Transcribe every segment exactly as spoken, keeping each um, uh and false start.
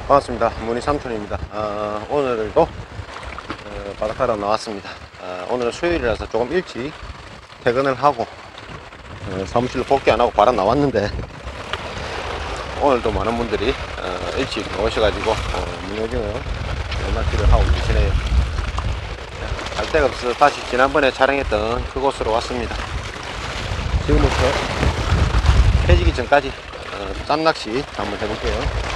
반갑습니다. 문희 삼촌입니다. 어, 오늘도 어, 바닷가로 나왔습니다. 어, 오늘은 수요일이라서 조금 일찍 퇴근을 하고 어, 사무실로 복귀 안 하고 바로 나왔는데, 오늘도 많은 분들이 어, 일찍 오셔가지고 어, 문어징어 낚시를 하고 계시네요. 갈 데가 없어서 다시 지난번에 촬영했던 그곳으로 왔습니다. 지금부터 해지기 전까지 어, 짬낚시 한번 해볼게요.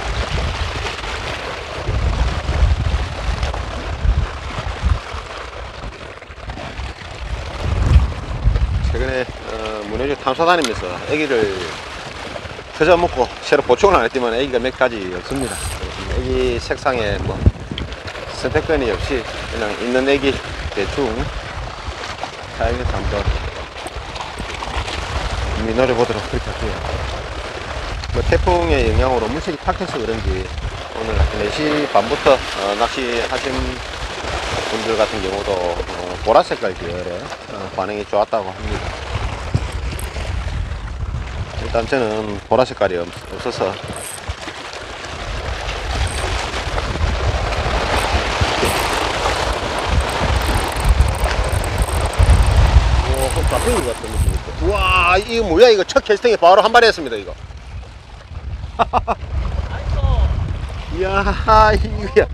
최근에 어, 문어질 탐사 다니면서 애기를 터져 먹고 새로 보충을 안 했지만 애기가 몇 가지 없습니다. 애기 색상에 뭐 선택권이 없이 그냥 있는 애기 대충 사용해서 한번 민어를 보도록 그렇게 할게요. 뭐 태풍의 영향으로 물색이 탁해서 그런지 오늘 네 시 반부터 어, 낚시 하신 분들 같은 경우도 어, 보라색깔 계열에 어, 반응이 좋았다고 합니다. 일단 저는 보라색깔이 없, 없어서 오, 좀 잡힌 것 같은 느낌이 있고. 우와, 이거 뭐야? 이거 첫 캐스팅에 바로 한 마리 했습니다. 이거 이야, 이거야.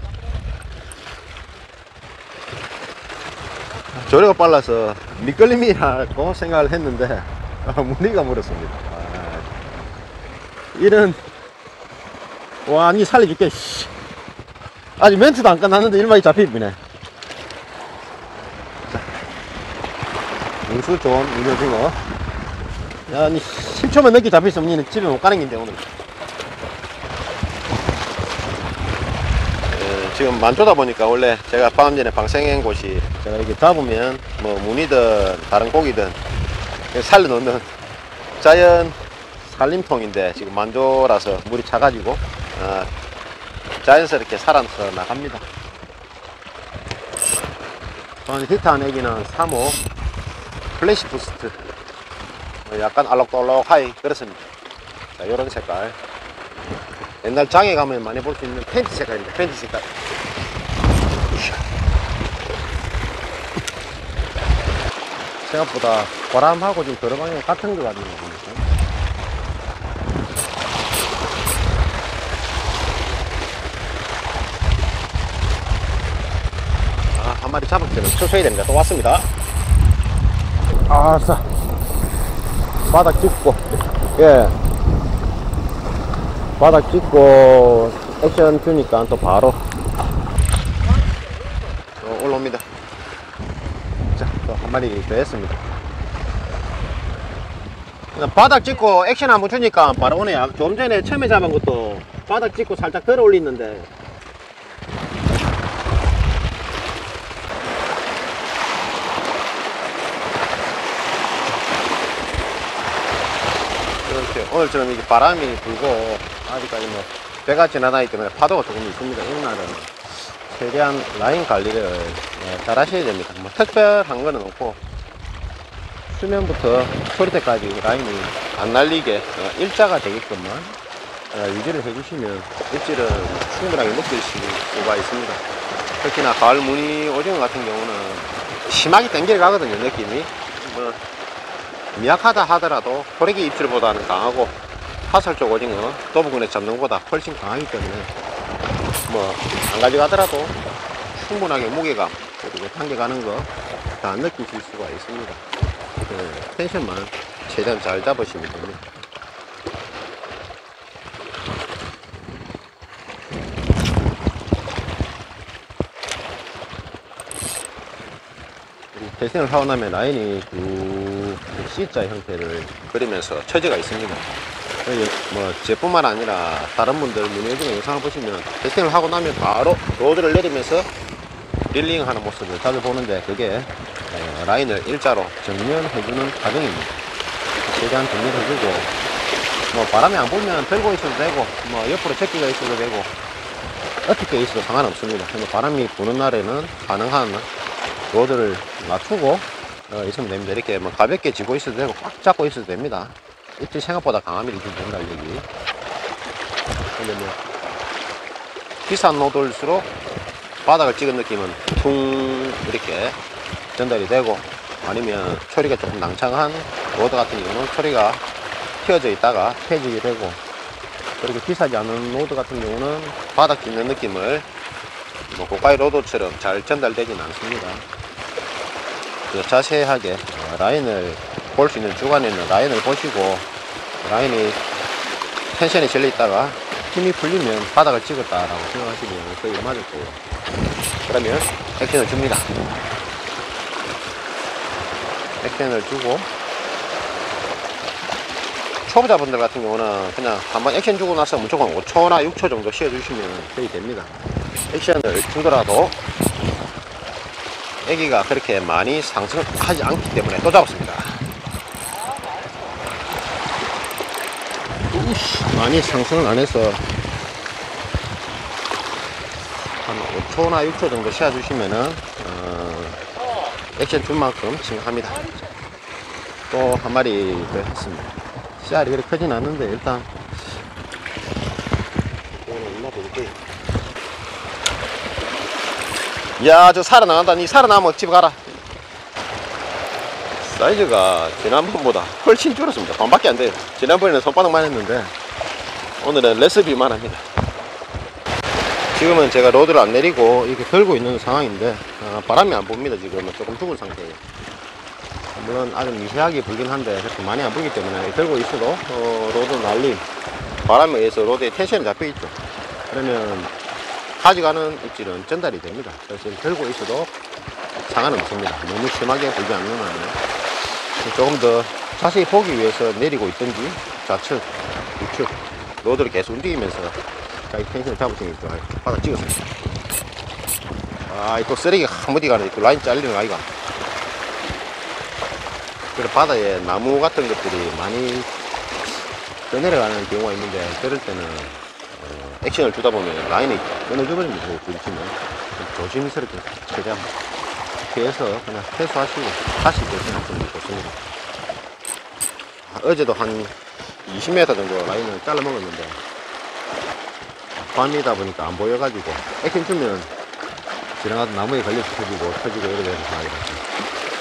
조류가 빨라서 미끌림이라고 생각을 했는데 아, 무늬가 물었습니다. 아, 이런, 와, 니 살려줄게. 씨. 아직 멘트도 안 끝났는데 일마리 잡히네. 운수 좋은 문어징어. 야, 니 십 초만 넘게 잡혔으면 니는 집에 못 가는 긴데 오늘. 지금 만조다 보니까 원래 제가 방금 전에 방생한 곳이 제가 이렇게 잡으면 뭐 무늬든 다른 고기든 살려 놓는 자연 살림통인데, 지금 만조라서 물이 차가지고 어, 자연스럽게 살아서 나갑니다. 저는 히트한 애기는 삼 호 플래시 부스트, 약간 알록달록하이 그렇습니다. 자, 요런 색깔, 옛날 장에 가면 많이 볼 수 있는 팬티 색깔입니다. 팬티 색깔. 생각보다 바람하고 좀 들어가는 것 같은 것 같네요. 아, 한 마리 잡을 때는 쳐줘야 됩니다. 또 왔습니다. 아싸, 바닥 찍고, 예, 바닥 찍고 액션 주니까 또 바로 어, 올라옵니다. 자, 또 한 마리 더 했습니다. 바닥 찍고 액션 한번 주니까 바로 오네요. 좀 전에 처음에 잡은 것도 바닥 찍고 살짝 들어 올리는데 이렇게 오늘처럼 이렇게 바람이 불고 아직까지 뭐 배가 지나다니기 때문에 파도가 조금 있습니다. 이날은 최대한 라인 관리를 잘 하셔야 됩니다. 뭐 특별한 거는 없고 수면부터 소리 때까지 라인이 안 날리게 일자가 되게끔만 유지를 해주시면 입질은 충분하게 느낄 수가 있습니다. 특히나 가을 무늬 오징어 같은 경우는 심하게 당겨 가거든요. 느낌이 뭐 미약하다 하더라도 호래기 입질보다는 강하고 화살 쪽 오징어 도부근에 잡는 것보다 훨씬 강하기 때문에 뭐 안 가져가더라도 충분하게 무게감 그리고 당겨가는 거 다 느끼실 수가 있습니다. 네, 텐션만 최대한 잘 잡으시면 됩니다. 대생을 하고 나면 라인이 쭉 C자 형태를 그리면서 처지가 있습니다. 뭐 제뿐만 아니라 다른 분들 문어징어 영상을 보시면 대생을 하고 나면 바로 로드를 내리면서 릴링 하는 모습을 자주 보는데, 그게 라인을 일자로 정면해주는 과정입니다. 최대한 정면해주고 뭐 바람이 안 불면 들고 있어도 되고 뭐 옆으로 제끼가 있어도 되고 어떻게 있어도 상관없습니다. 근데 바람이 부는 날에는 가능한 로드를 낮추고 어, 있으면 됩니다. 이렇게 뭐 가볍게 쥐고 있어도 되고 꽉 잡고 있어도 됩니다. 입질 생각보다 강함이 이렇게 된다, 여기. 근데 뭐 비싼 노드일수록 바닥을 찍은 느낌은 퉁 이렇게 전달이 되고, 아니면 초리가 조금 낭창한 노드 같은 경우는 초리가 휘어져 있다가 펴지게 되고, 그리고 비싸지 않은 노드 같은 경우는 바닥 찍는 느낌을 뭐 고가의 로드처럼 잘 전달되지는 않습니다. 자세하게 라인을 볼 수 있는 주간에는 라인을 보시고, 라인이 텐션이 질려 있다가 힘이 풀리면 바닥을 찍었다라고 생각하시면 거의 맞을 거예요. 그러면 액션을 줍니다. 액션을 주고, 초보자분들 같은 경우는 그냥 한번 액션 주고 나서 무조건 오 초나 육 초 정도 쉬어 주시면 거의 됩니다. 액션을 주더라도 애기가 그렇게 많이 상승하지 않기 때문에 또 잡았습니다. 우씨, 많이 상승을 안 해서 한 오 초나 육 초 정도 쉬어 주시면은 어, 액션 준 만큼 칭합니다. 또 한 마리 더 했습니다. 씨알이 그렇게 크진 않는데 일단 이거는 있나 볼게요. 야, 저 살아나간다. 니 살아나면 집에 가라. 사이즈가 지난번보다 훨씬 줄었습니다. 반밖에 안 돼요. 지난번에는 손바닥만 했는데 오늘은 레시피만 합니다. 지금은 제가 로드를 안 내리고 이렇게 들고 있는 상황인데 어, 바람이 안 붑니다. 지금은 조금 죽은 상태예요. 물론 아주 미세하게 불긴 한데 그렇게 많이 안 불기 때문에 들고 있어도 어, 로드 날림, 바람에 의해서 로드에 텐션이 잡혀 있죠. 그러면 가져가는 입질은 전달이 됩니다. 그래서 들고 있어도 상관은 없습니다. 너무 심하게 불지 않는 한은 조금 더 자세히 보기 위해서 내리고 있든지 좌측, 우측 로드를 계속 움직이면서 자기 텐션을 잡으시면 좋아요. 바닥 찍었습니다. 아, 또 쓰레기 한 무디 가네. 또 라인 잘리는 아이가. 그래, 바다에 나무 같은 것들이 많이 떠내려가는 경우가 있는데, 그럴 때는 어, 액션을 주다 보면 라인이 끊어져 버립니다. 부딪히면 조심스럽게 최대한 피해서 그냥 퇴수하시고 다시 대신하시는 게 좋습니다. 아, 어제도 한 이십 미터 정도 라인을 잘라 먹었는데 밤이다 보니까 안 보여가지고 액션 주면 지나가던 나무에 걸려서 터지고 터지고 이래 되는 상황이 났습니다.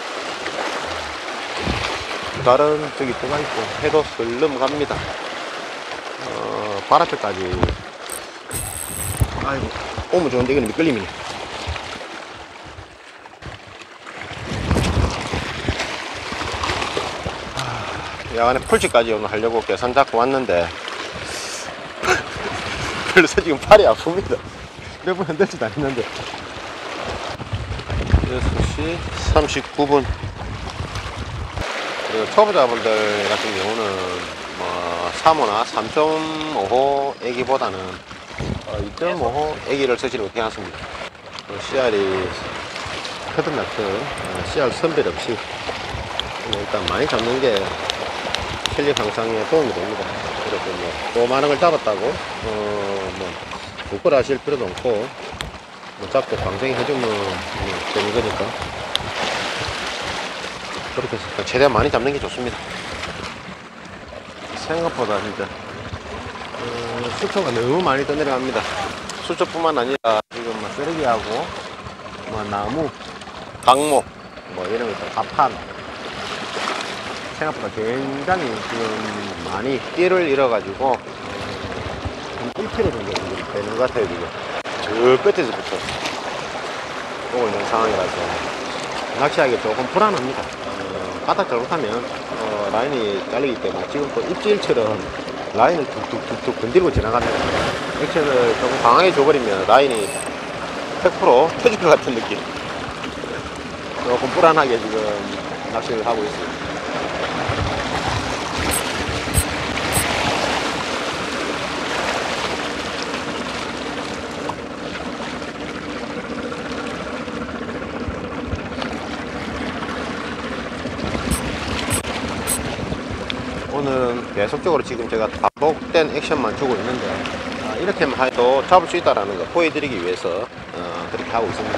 다른 저기 들어가 있고 해도 슬 넘어갑니다. 어, 발 앞에까지 아이고 오면 좋은데 이거는 미끌림이네. 야간에 풀치까지 오늘 하려고 계산 잡고 왔는데 그래서 지금 팔이 아픕니다. 몇 분 흔들지도 않았는데. 여섯 시 삼십구 분. 그리고 초보자분들 같은 경우는 뭐 삼 호나 삼 점 오 호 애기보다는 이 점 오 호 애기를 쓰시는 게 괜찮습니다. 씨알이 크든 낮든 씨알 선별 없이 일단 많이 잡는 게 실력 향상에 도움이 됩니다. 그래서 뭐 또 많은 걸 잡았다고 어 뭐 부끄러워하실 필요도 없고 뭐 잡고 방생이 해주면 되는 거니까 그렇게 해서 최대한 많이 잡는 게 좋습니다. 생각보다 진짜 어, 수초가 너무 많이 떠내려갑니다. 수초뿐만 아니라 지금 뭐 쓰레기하고 뭐 나무, 강목 뭐 이런 거 있죠. 가판 생각보다 굉장히 지금 많이 띠를 잃어가지고 한 일 킬로미터 정도 되는 것 같아요. 지금 저 끝에서부터 오고 있는 상황이라서 낚시하기 조금 불안합니다. 어, 바닥 잘못하면 어, 라인이 잘리기 때문에 지금 또 입질처럼 라인을 툭툭툭툭 건드리고 지나갑니다. 액션을 조금 강하게 줘버리면 라인이 백 퍼센트 터질 것 같은 느낌. 조금 불안하게 지금 낚시를 하고 있습니다. 오늘은 계속적으로 지금 제가 반복된 액션만 주고 있는데 아, 이렇게만 해도 잡을 수 있다는 거 보여드리기 위해서 어, 그렇게 하고 있습니다.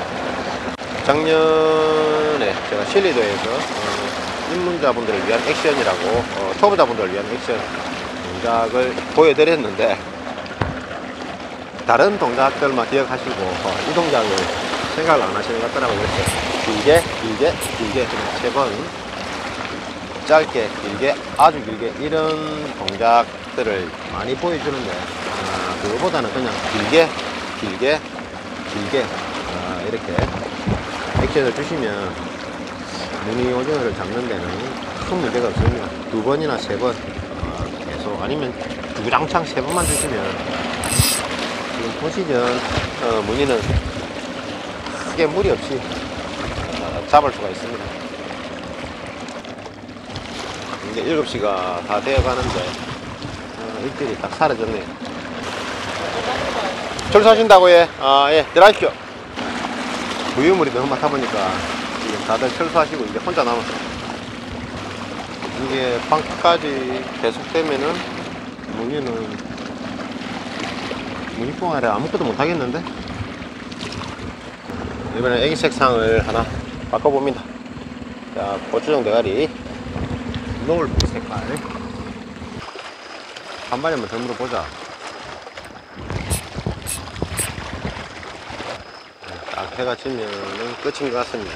작년에 제가 실리도에서 어, 입문자분들을 위한 액션이라고 어, 초보자분들을 위한 액션 동작을 보여드렸는데 다른 동작들만 기억하시고 어, 이 동작을 생각을 안 하시는 것 같더라고요. 이렇게 길게 길게 길게 세 번, 짧게 길게 아주 길게 이런 동작들을 많이 보여주는데 어, 그거보다는 그냥 길게 길게 길게 어, 이렇게 액션을 주시면 무늬 오징어를 잡는 데는 큰 문제가 없습니다. 두 번이나 세 번 어, 계속 아니면 주구장창 세 번만 주시면 지금 보시죠. 어, 무늬는 크게 무리 없이 어, 잡을 수가 있습니다. 이제 일곱 시가 다 되어 가는데 어, 입질이 딱 사라졌네요. 철수하신다고 해. 아, 예, 들어가십시오. 무유물이 너무 많다 보니까 지금 다들 철수하시고 이제 혼자 남았어요. 이게 방까지 계속되면은 무늬는 무늬뽕 아래 아무것도 못 하겠는데. 이번에 애기 색상을 하나 바꿔봅니다. 자, 고추장 대가리 노을빛 색깔 한 마리 한번 더 물어보자. 딱 해가 지면은 끝인 것 같습니다.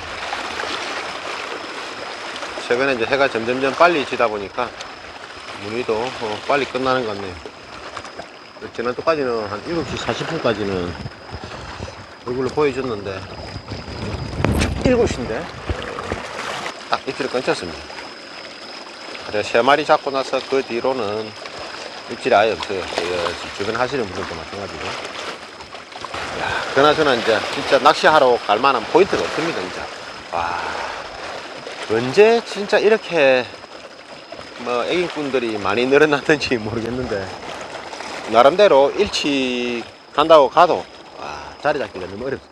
최근에 이제 해가 점점점 빨리 지다 보니까 무늬도 어, 빨리 끝나는 것 같네요. 지난주까지는 한 일곱 시 사십 분까지는 얼굴로 보여줬는데 일곱 시인데 딱 입질을 끊쳤습니다. 그래서 세 마리 잡고 나서 그 뒤로는 입질이 아예 없어요. 주변 하시는 분들도 마찬가지고. 야, 그나저나 이제 진짜 낚시하러 갈 만한 포인트가 없습니다. 진짜. 와, 언제 진짜 이렇게 뭐 애기꾼들이 많이 늘어났는지 모르겠는데 나름대로 일치 간다고 가도 와, 자리 잡기가 너무 어렵습니다.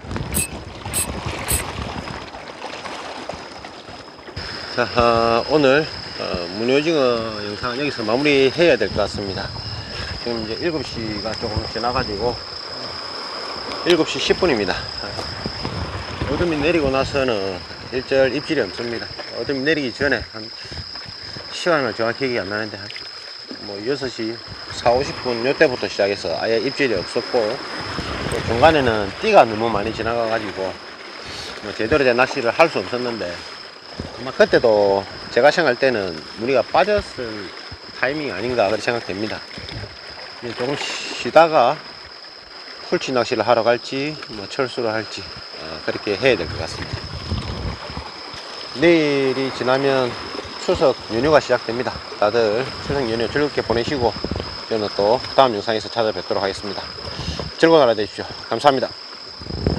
자, 어, 오늘 어, 무늬오징어 영상은 여기서 마무리 해야 될 것 같습니다. 지금 이제 일곱 시가 조금 지나가지고 일곱 시 십 분입니다. 어둠이 내리고 나서는 일절 입질이 없습니다. 어둠이 내리기 전에 한 시간을 정확히 기억이 안 나는데 한 뭐 여섯 시 사오십 분 요때부터 시작해서 아예 입질이 없었고 또 중간에는 띠가 너무 많이 지나가 가지고 뭐 제대로 된 낚시를 할 수 없었는데 아마 그때도 제가 생각할 때는 무늬가 빠졌을 타이밍이 아닌가 그렇게 생각됩니다. 이제 조금 쉬다가 풀치 낚시를 하러 갈지 뭐 철수를 할지 어, 그렇게 해야 될 것 같습니다. 내일이 지나면 추석 연휴가 시작됩니다. 다들 추석 연휴 즐겁게 보내시고 저는 또 다음 영상에서 찾아뵙도록 하겠습니다. 즐거운 하루 되십시오. 감사합니다.